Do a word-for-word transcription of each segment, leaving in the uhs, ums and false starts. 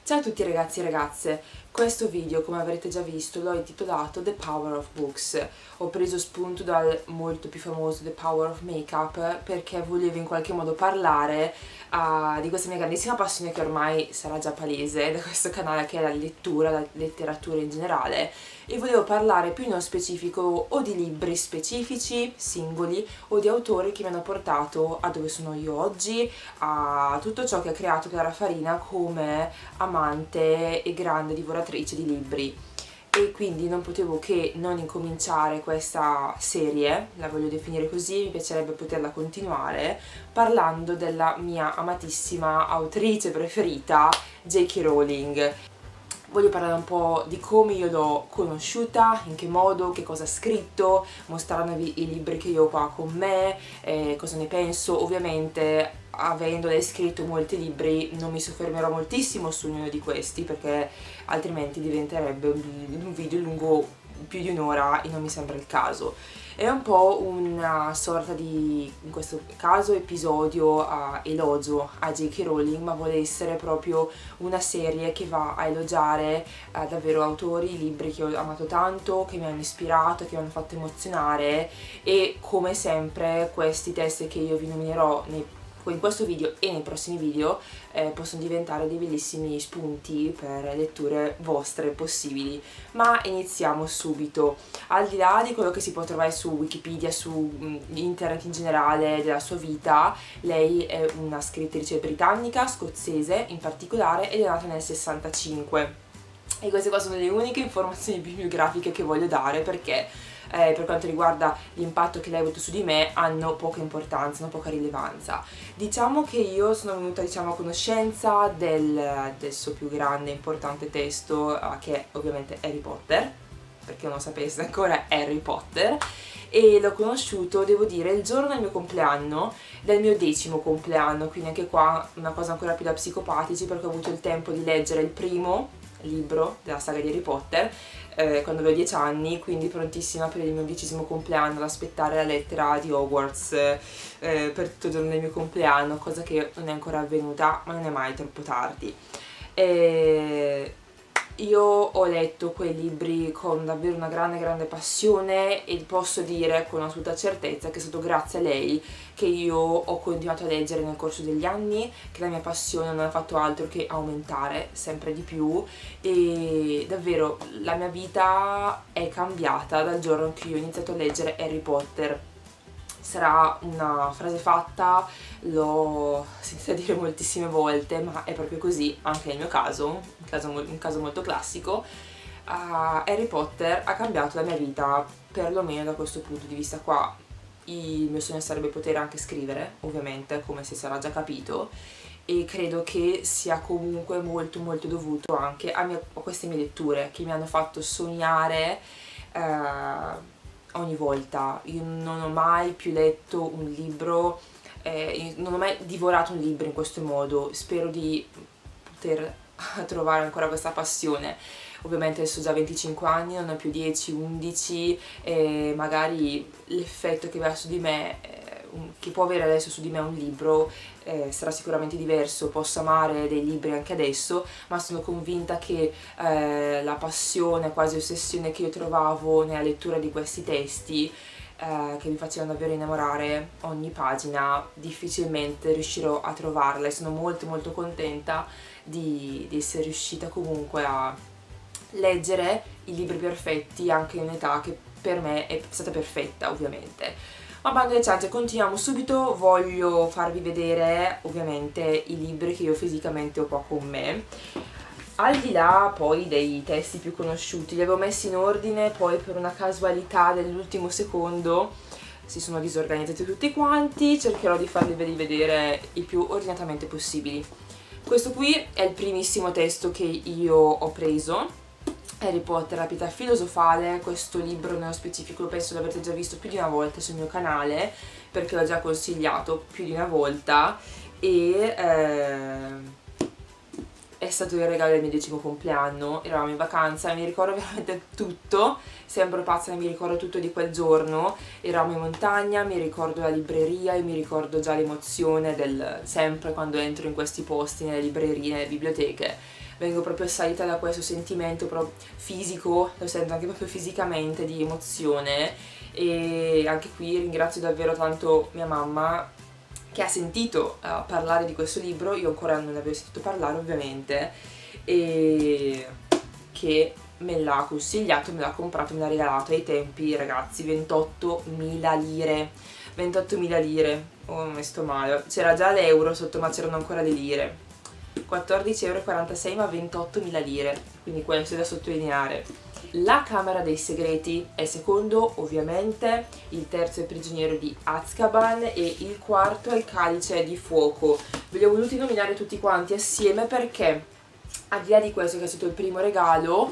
Ciao a tutti ragazzi e ragazze, questo video, come avrete già visto, l'ho intitolato The Power of Books. Ho preso spunto dal molto più famoso The Power of Makeup perché volevo in qualche modo parlare uh, di questa mia grandissima passione che ormai sarà già palese da questo canale, che è la lettura, la letteratura in generale, e volevo parlare più nello specifico o di libri specifici, singoli, o di autori che mi hanno portato a dove sono io oggi, a tutto ciò che ha creato Clara Farina come amante e grande divoratrice di libri. E quindi non potevo che non incominciare questa serie, la voglio definire così, mi piacerebbe poterla continuare, parlando della mia amatissima autrice preferita, J K Rowling. Voglio parlare un po' di come io l'ho conosciuta, in che modo, che cosa ha scritto, mostrandovi i libri che io ho qua con me, eh, cosa ne penso. Ovviamente, avendole scritto molti libri, non mi soffermerò moltissimo su ognuno di questi, perché altrimenti diventerebbe un video lungo più di un'ora e non mi sembra il caso. È un po' una sorta di, in questo caso, episodio uh, elogio a J K Rowling, ma vuole essere proprio una serie che va a elogiare uh, davvero autori, libri che ho amato tanto, che mi hanno ispirato, che mi hanno fatto emozionare, e come sempre questi testi che io vi nominerò nei in questo video e nei prossimi video eh, possono diventare dei bellissimi spunti per letture vostre possibili. Ma iniziamo subito. Al di là di quello che si può trovare su Wikipedia, su mh, internet in generale, della sua vita, lei è una scrittrice britannica, scozzese in particolare, ed è nata nel sessantacinque. E queste qua sono le uniche informazioni bibliografiche che voglio dare, perché Eh, per quanto riguarda l'impatto che lei ha avuto su di me hanno poca importanza, hanno poca rilevanza. Diciamo che io sono venuta diciamo, a conoscenza del, del suo più grande e importante testo, uh, che è ovviamente Harry Potter, perché non lo sapesse ancora, Harry Potter, e l'ho conosciuto, devo dire, il giorno del mio compleanno, del mio decimo compleanno, quindi anche qua una cosa ancora più da psicopatici, perché ho avuto il tempo di leggere il primo libro della saga di Harry Potter eh, quando avevo dieci anni, quindi prontissima per il mio undicesimo compleanno ad aspettare la lettera di Hogwarts eh, per tutto il giorno del mio compleanno, cosa che non è ancora avvenuta, ma non è mai troppo tardi. E io ho letto quei libri con davvero una grande grande passione, e posso dire con assoluta certezza che è stato grazie a lei che io ho continuato a leggere nel corso degli anni, che la mia passione non ha fatto altro che aumentare sempre di più, e davvero la mia vita è cambiata dal giorno che io ho iniziato a leggere Harry Potter. Sarà una frase fatta, l'ho sentita dire moltissime volte, ma è proprio così anche nel mio caso, un caso, un caso molto classico. Uh, Harry Potter ha cambiato la mia vita, perlomeno da questo punto di vista qua. Il mio sogno sarebbe poter anche scrivere, ovviamente, come si sarà già capito, e credo che sia comunque molto molto dovuto anche a, mia, a queste mie letture, che mi hanno fatto sognare uh, ogni volta. Io non ho mai più letto un libro, eh, non ho mai divorato un libro in questo modo. Spero di poter trovare ancora questa passione. Ovviamente adesso ho già venticinque anni, non ho più dieci undici, e magari l'effetto che va su di me, eh, che può avere adesso su di me un libro, eh, sarà sicuramente diverso. Posso amare dei libri anche adesso, ma sono convinta che eh, la passione, quasi ossessione che io trovavo nella lettura di questi testi, eh, che mi facevano davvero innamorare ogni pagina, difficilmente riuscirò a trovarla, e sono molto molto contenta di, di essere riuscita comunque a leggere i libri perfetti anche in un'età che per me è stata perfetta, ovviamente. Ma bando alle ciance, continuiamo subito. Voglio farvi vedere ovviamente i libri che io fisicamente ho qua con me. Al di là poi dei testi più conosciuti, li avevo messi in ordine, poi per una casualità dell'ultimo secondo si sono disorganizzati tutti quanti. Cercherò di farli vedere il più ordinatamente possibili. Questo qui è il primissimo testo che io ho preso, Harry Potter, la pietra filosofale. Questo libro nello specifico penso l'avrete già visto più di una volta sul mio canale, perché l'ho già consigliato più di una volta, e eh, è stato il regalo del mio decimo compleanno. Eravamo in vacanza e mi ricordo veramente tutto, sembro pazza ma mi ricordo tutto di quel giorno. Eravamo in montagna, mi ricordo la libreria e mi ricordo già l'emozione del sempre quando entro in questi posti, nelle librerie, nelle biblioteche. vengo proprio assalita da questo sentimento proprio fisico, lo sento anche proprio fisicamente, di emozione. E anche qui ringrazio davvero tanto mia mamma, che ha sentito uh, parlare di questo libro, io ancora non ne avevo sentito parlare ovviamente, e che me l'ha consigliato, me l'ha comprato, me l'ha regalato. Ai tempi, ragazzi, ventottomila lire, ventottomila lire, oh, mi sto male, c'era già l'euro sotto ma c'erano ancora le lire, quattordici e quarantasei euro ma ventottomila lire, quindi questo è da sottolineare. La Camera dei Segreti è il secondo, ovviamente, il terzo è Il prigioniero di Azkaban e il quarto è Il Calice di Fuoco. Ve li ho voluti nominare tutti quanti assieme perché, al di là di questo che è stato il primo regalo,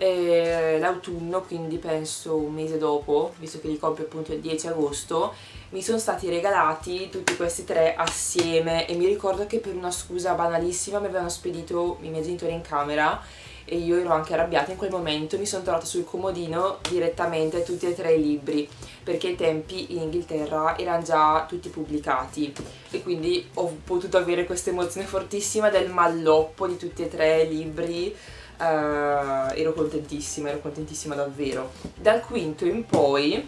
eh, l'autunno, quindi penso un mese dopo, visto che li compro appunto il dieci agosto, mi sono stati regalati tutti questi tre assieme e mi ricordo che per una scusa banalissima mi avevano spedito i miei genitori in camera e io ero anche arrabbiata in quel momento. Mi sono trovata sul comodino direttamente tutti e tre i libri, perché ai tempi in Inghilterra erano già tutti pubblicati e quindi ho potuto avere questa emozione fortissima del malloppo di tutti e tre i libri. Uh, ero contentissima, ero contentissima davvero. Dal quinto in poi,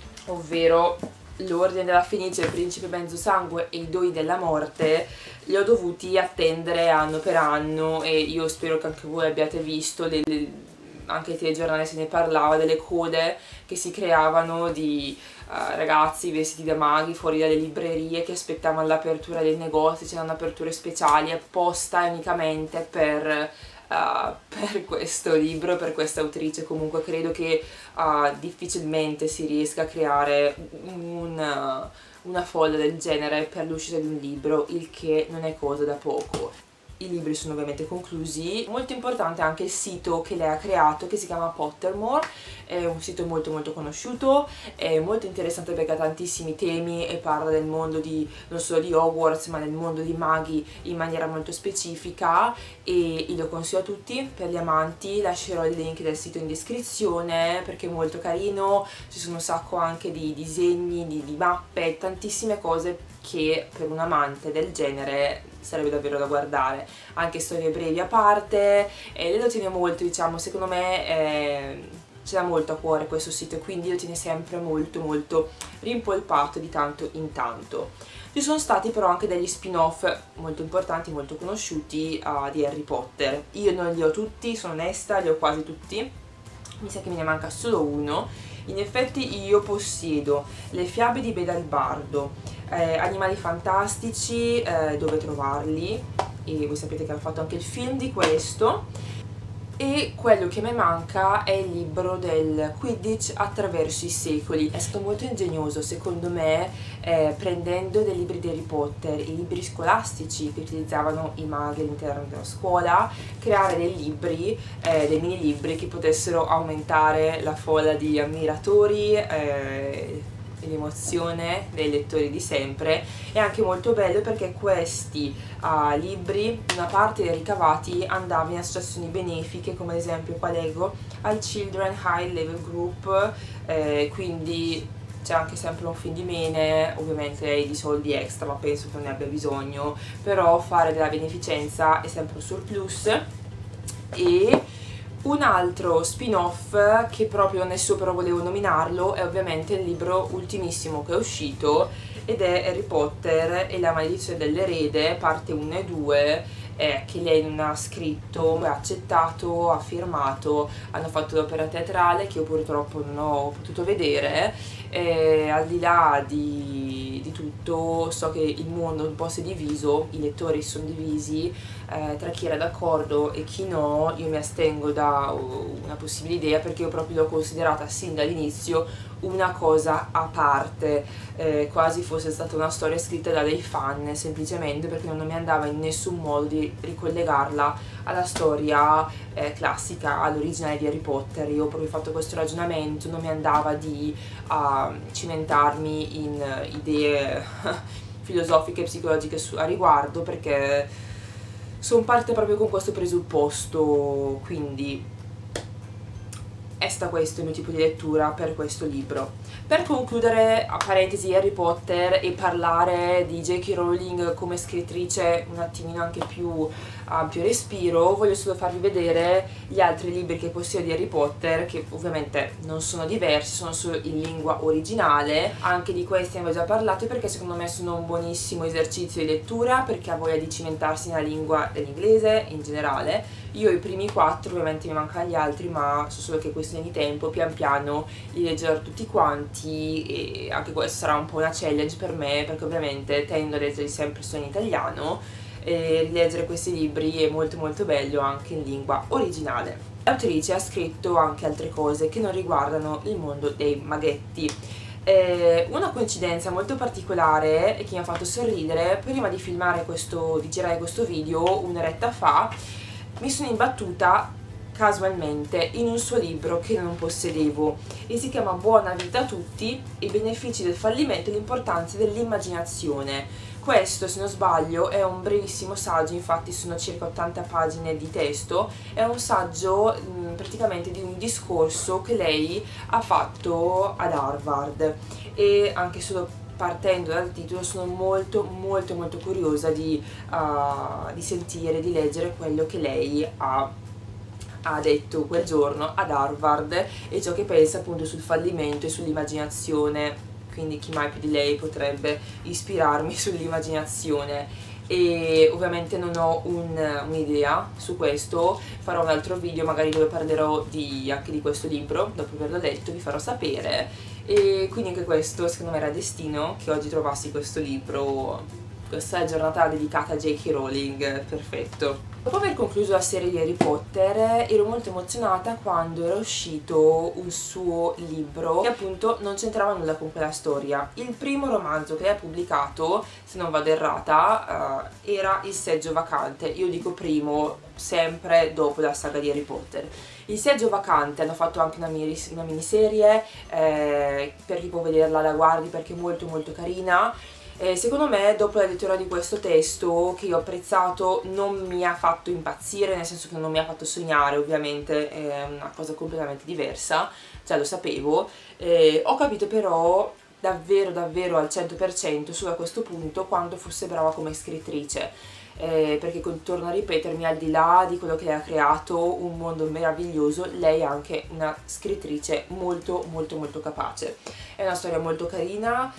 ovvero L'Ordine della Fenice, Il Principe Mezzosangue e I Doi della Morte, li ho dovuti attendere anno per anno e io spero che anche voi abbiate visto, le, le, anche ai telegiornali se ne parlava, delle code che si creavano di uh, ragazzi vestiti da maghi fuori dalle librerie che aspettavano l'apertura dei negozi, c'erano aperture speciali apposta e unicamente per... Uh, per questo libro, per questa autrice. Comunque credo che uh, difficilmente si riesca a creare un, uh, una folla del genere per l'uscita di un libro, il che non è cosa da poco. I libri sono ovviamente conclusi. Molto importante anche il sito che lei ha creato, che si chiama Pottermore, è un sito molto molto conosciuto, è molto interessante perché ha tantissimi temi e parla del mondo di, non solo di Hogwarts, ma del mondo di maghi in maniera molto specifica e io lo consiglio a tutti per gli amanti. Lascerò il link del sito in descrizione perché è molto carino, ci sono un sacco anche di disegni, di, di mappe, tantissime cose che per un amante del genere sarebbe davvero da guardare, anche storie brevi a parte, e lei lo tiene molto, diciamo, secondo me eh, ce l'ha molto a cuore questo sito e quindi lo tiene sempre molto molto rimpolpato di tanto in tanto. Ci sono stati però anche degli spin-off molto importanti, molto conosciuti uh, di Harry Potter. Io non li ho tutti, sono onesta, li ho quasi tutti, mi sa che me ne manca solo uno. In effetti io possiedo Le fiabe di Beda il Bardo, eh, Animali fantastici, eh, Dove trovarli, e voi sapete che hanno fatto anche il film di questo, e quello che mi manca è il libro del Quidditch attraverso i secoli. È stato molto ingegnoso secondo me, eh, prendendo dei libri di Harry Potter, i libri scolastici che utilizzavano i maghi all'interno della scuola, creare dei libri, eh, dei mini libri che potessero aumentare la folla di ammiratori, eh, l'emozione dei lettori di sempre. È anche molto bello perché questi uh, libri, una parte dei ricavati andava in associazioni benefiche, come ad esempio qua leggo al Children High Level Group, eh, quindi c'è anche sempre un fin di bene, ovviamente lei di soldi extra ma penso che non ne abbia bisogno, però fare della beneficenza è sempre un surplus. E un altro spin-off che proprio adesso però volevo nominarlo è ovviamente il libro ultimissimo che è uscito ed è Harry Potter e la maledizione dell'erede, parte uno e due, eh, che lei non ha scritto, ha accettato, ha firmato, hanno fatto l'opera teatrale che io purtroppo non ho potuto vedere. E al di là di, di tutto so che il mondo un po' si è diviso, i lettori sono divisi eh, tra chi era d'accordo e chi no. Io mi astengo da una possibile idea perché io proprio l'ho considerata sin dall'inizio una cosa a parte, eh, quasi fosse stata una storia scritta da dei fan, semplicemente perché non mi andava in nessun modo di ricollegarla alla storia eh, classica, all'originale di Harry Potter. Io ho proprio fatto questo ragionamento, non mi andava di uh, cimentarmi in uh, idee filosofiche e psicologiche su, a riguardo, perché sono parte proprio con questo presupposto, quindi è stato questo il mio tipo di lettura per questo libro. Per concludere, a parentesi, Harry Potter e parlare di J K Rowling come scrittrice un attimino anche più uh, ampio respiro, voglio solo farvi vedere gli altri libri che possiedo di Harry Potter, che ovviamente non sono diversi, sono solo in lingua originale. Anche di questi ne avevo già parlato perché secondo me sono un buonissimo esercizio di lettura, perché ha voglia di cimentarsi nella lingua dell'inglese in generale. Io i primi quattro, ovviamente mi mancano gli altri, ma so solo che è questione di tempo, pian piano li leggerò tutti quanti, e anche questo sarà un po' una challenge per me, perché ovviamente tendo a leggerli sempre solo in italiano, e rileggere questi libri è molto molto bello anche in lingua originale. L'autrice ha scritto anche altre cose che non riguardano il mondo dei maghetti. Eh, una coincidenza molto particolare e che mi ha fatto sorridere: prima di filmare questo, di girare questo video, un'oretta fa, mi sono imbattuta casualmente in un suo libro che non possedevo e si chiama Buona vita a tutti, i benefici del fallimento e l'importanza dell'immaginazione. Questo, se non sbaglio, è un brevissimo saggio, infatti sono circa ottanta pagine di testo. È un saggio mh, praticamente di un discorso che lei ha fatto ad Harvard, e anche solo partendo dal titolo sono molto molto molto curiosa di, uh, di sentire, di leggere quello che lei ha ha detto quel giorno ad Harvard e ciò che pensa appunto sul fallimento e sull'immaginazione. Quindi chi mai più di lei potrebbe ispirarmi sull'immaginazione. E ovviamente non ho un'idea un su questo, farò un altro video magari dove parlerò di, anche di questo libro, dopo averlo letto vi farò sapere. E quindi anche questo secondo me era destino che oggi trovassi questo libro. Questa è la giornata dedicata a J K Rowling, perfetto. Dopo aver concluso la serie di Harry Potter ero molto emozionata quando era uscito un suo libro che appunto non c'entrava nulla con quella storia. Il primo romanzo che lei ha pubblicato, se non vado errata, uh, era Il seggio vacante. Io dico primo sempre dopo la saga di Harry Potter. Il seggio vacante hanno fatto anche una, una miniserie, eh, per chi può vederla la guardi perché è molto molto carina. Eh, secondo me, dopo la lettura di questo testo, che io ho apprezzato, non mi ha fatto impazzire, nel senso che non mi ha fatto sognare, ovviamente è una cosa completamente diversa, già lo sapevo. Eh, ho capito però davvero davvero al cento per cento su a questo punto quanto fosse brava come scrittrice. Eh, perché torno a ripetermi, al di là di quello che lei ha creato, un mondo meraviglioso, lei è anche una scrittrice molto molto molto capace. È una storia molto carina,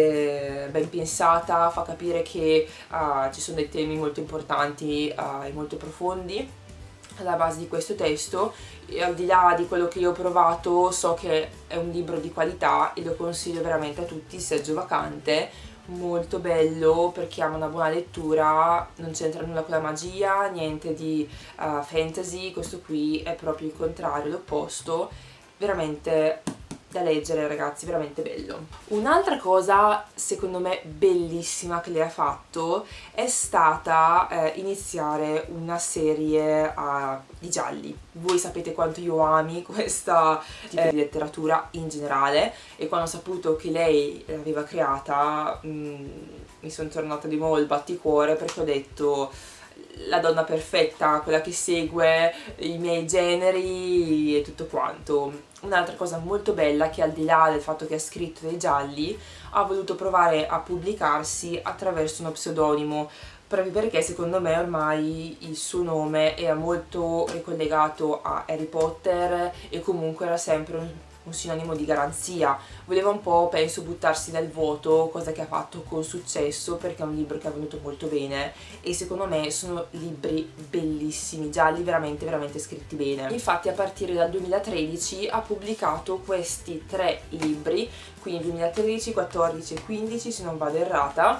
eh, ben pensata, fa capire che uh, ci sono dei temi molto importanti uh, e molto profondi alla base di questo testo, e al di là di quello che io ho provato so che è un libro di qualità e lo consiglio veramente a tutti. Il seggio vacante, molto bello per chi ama una buona lettura, non c'entra nulla con la magia, niente di uh, fantasy, questo qui è proprio il contrario, l'opposto, veramente da leggere ragazzi, veramente bello. Un'altra cosa secondo me bellissima che lei ha fatto è stata eh, iniziare una serie uh, di gialli. Voi sapete quanto io ami questa tipo eh, di letteratura in generale, e quando ho saputo che lei l'aveva creata mh, mi sono tornata di nuovo il batticuore, perché ho detto: la donna perfetta, quella che segue i miei generi e tutto quanto. Un'altra cosa molto bella, che al di là del fatto che ha scritto dei gialli, ha voluto provare a pubblicarsi attraverso uno pseudonimo, proprio perché secondo me ormai il suo nome era molto ricollegato a Harry Potter e comunque era sempre un un sinonimo di garanzia. Voleva un po', penso, buttarsi nel vuoto, cosa che ha fatto con successo, perché è un libro che è venuto molto bene e secondo me sono libri bellissimi, gialli veramente veramente scritti bene. Infatti a partire dal duemilatredici ha pubblicato questi tre libri, quindi duemilatredici, quattordici e quindici se non vado errata,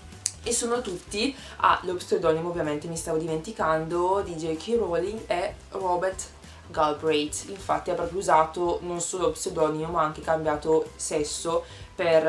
e sono tutti ah, lo pseudonimo, ovviamente mi stavo dimenticando, di J K Rowling e Robert Galbraith. Infatti ha proprio usato non solo pseudonimo ma anche cambiato sesso per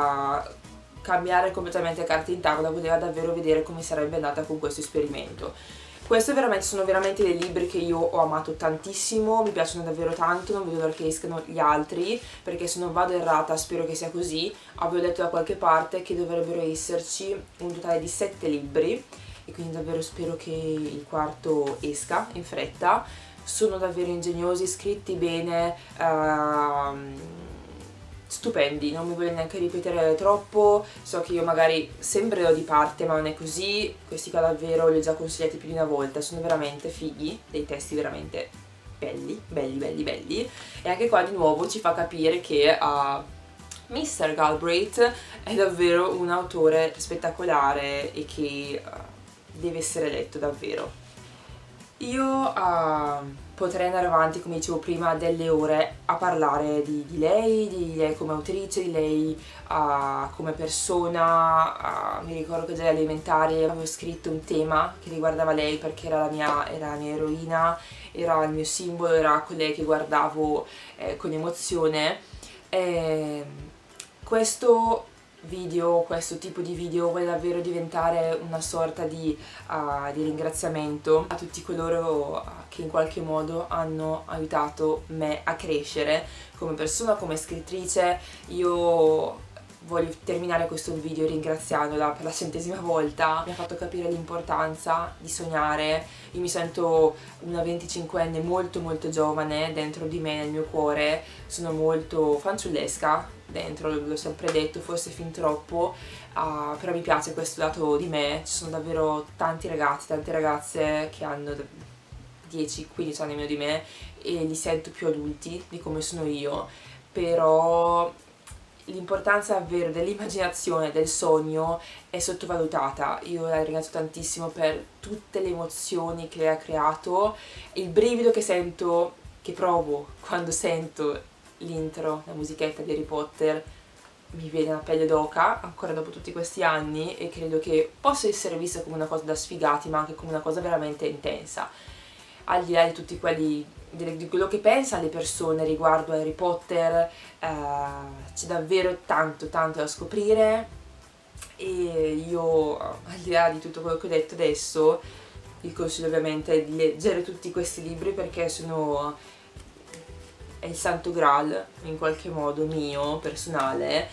uh, cambiare completamente carte in tavola. Voleva davvero vedere come sarebbe andata con questo esperimento. Questi veramente, sono veramente dei libri che io ho amato tantissimo, mi piacciono davvero tanto, non vedo l'ora che escano gli altri, perché se non vado errata, spero che sia così, avevo letto da qualche parte che dovrebbero esserci un totale di sette libri e quindi davvero spero che il quarto esca in fretta. Sono davvero ingegnosi, scritti bene, ehm, stupendi, non mi voglio neanche ripetere troppo, so che io magari sembrerò di parte ma non è così, questi qua davvero li ho già consigliati più di una volta, sono veramente fighi, dei testi veramente belli, belli, belli, belli, e anche qua di nuovo ci fa capire che uh, mister Galbraith è davvero un autore spettacolare e che uh, deve essere letto davvero. Io uh, potrei andare avanti, come dicevo prima, delle ore a parlare di, di lei, di lei come autrice, di lei uh, come persona. Uh, mi ricordo che già alle elementari avevo scritto un tema che riguardava lei perché era la mia, era la mia eroina, era il mio simbolo, era colei che guardavo eh, con emozione. E questo video, questo tipo di video vuole davvero diventare una sorta di, uh, di ringraziamento a tutti coloro uh, che in qualche modo hanno aiutato me a crescere come persona, come scrittrice. Io voglio terminare questo video ringraziandola per la centesima volta, mi ha fatto capire l'importanza di sognare. Io mi sento una venticinquenne molto molto giovane, dentro di me, nel mio cuore sono molto fanciullesca dentro, l'ho sempre detto, forse fin troppo, uh, però mi piace questo lato di me. Ci sono davvero tanti ragazzi, tante ragazze che hanno dieci quindici anni meno di me e li sento più adulti di come sono io, però l'importanza davvero dell'immaginazione, del sogno è sottovalutata. Io la ringrazio tantissimo per tutte le emozioni che ha creato, il brivido che sento, che provo quando sento l'intro, la musichetta di Harry Potter, mi viene la pelle d'oca ancora dopo tutti questi anni, e credo che possa essere vista come una cosa da sfigati ma anche come una cosa veramente intensa, al di là di tutti quelli, di quello che pensano le persone riguardo a Harry Potter. Eh, c'è davvero tanto tanto da scoprire e io, al di là di tutto quello che ho detto adesso, vi consiglio ovviamente di leggere tutti questi libri perché sono è il santo graal in qualche modo mio, personale,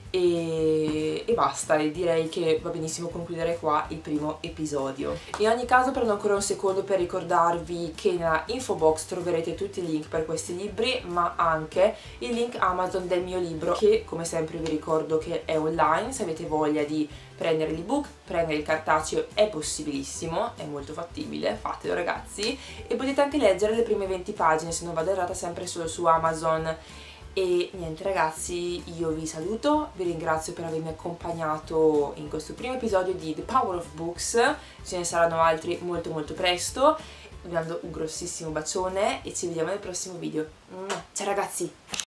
e, e basta, e direi che va benissimo concludere qua il primo episodio. In ogni caso prendo ancora un secondo per ricordarvi che nella info box troverete tutti i link per questi libri, ma anche il link Amazon del mio libro, che come sempre vi ricordo che è online. Se avete voglia di prendere l'ebook, prendere il cartaceo, è possibilissimo, è molto fattibile, fatelo ragazzi, e potete anche leggere le prime venti pagine, se non vado errata, sempre solo su Amazon. E niente ragazzi, io vi saluto, vi ringrazio per avermi accompagnato in questo primo episodio di The Power of Books, ce ne saranno altri molto molto presto. Vi mando un grossissimo bacione e ci vediamo nel prossimo video. Ciao ragazzi!